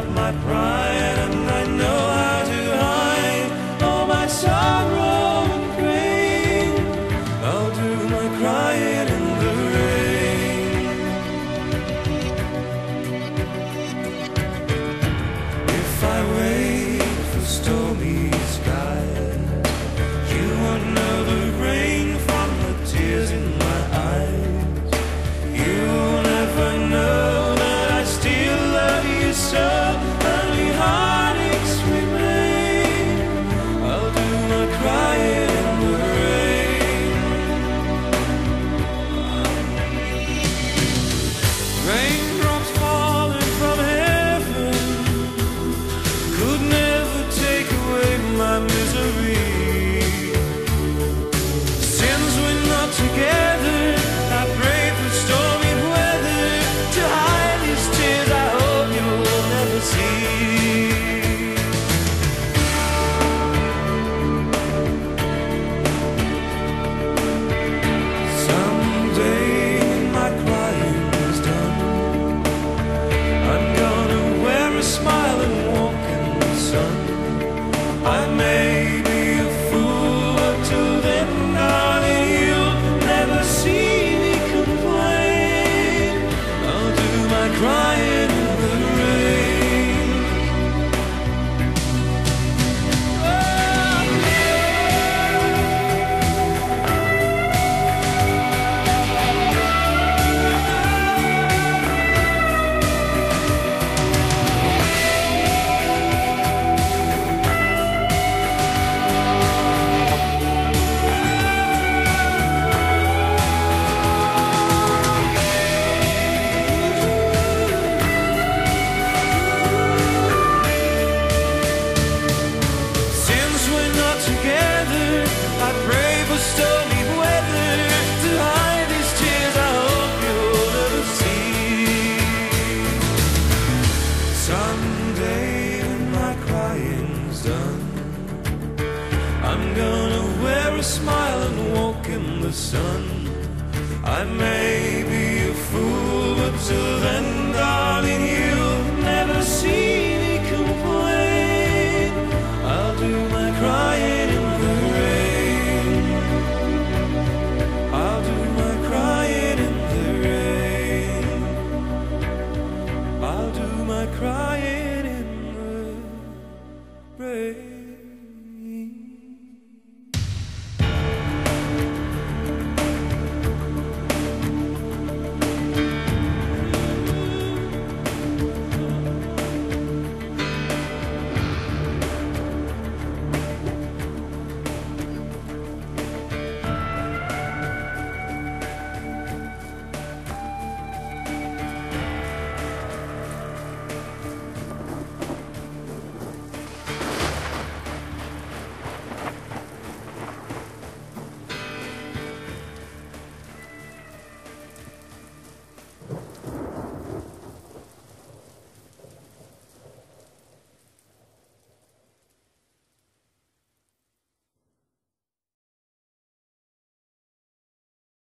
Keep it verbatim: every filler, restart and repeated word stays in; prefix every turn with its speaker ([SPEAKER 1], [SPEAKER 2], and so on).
[SPEAKER 1] stop my pride, and I know how to hide all my sorrow and pain. I'll do my crying in the rain. If I wait for stormy skies, you won't know the rain from the tears in my eyes. You'll never know that I still love you so. Only heartaches remain. I'll do my crying in the rain. Raindrops falling from heaven could never take away my misery. Since we're not together, I pray for stormy weather to hide these tears I hope you'll never see. Someday when my crying's done, I'm gonna wear a smile and walk in the sun. I may be a fool, but till then, darling, you'll never see me complain. I'll do my crying in the rain. Since we're not together, I pray for stormy weather to hide these tears I hope you'll never see. Someday when my crying's done, I'm gonna wear a smile and walk in the sun. I may be a fool, but till then, darling, you'll never see me complain. I'll do my crying in the rain. I'll do my crying in the rain. I'll do my crying in the rain.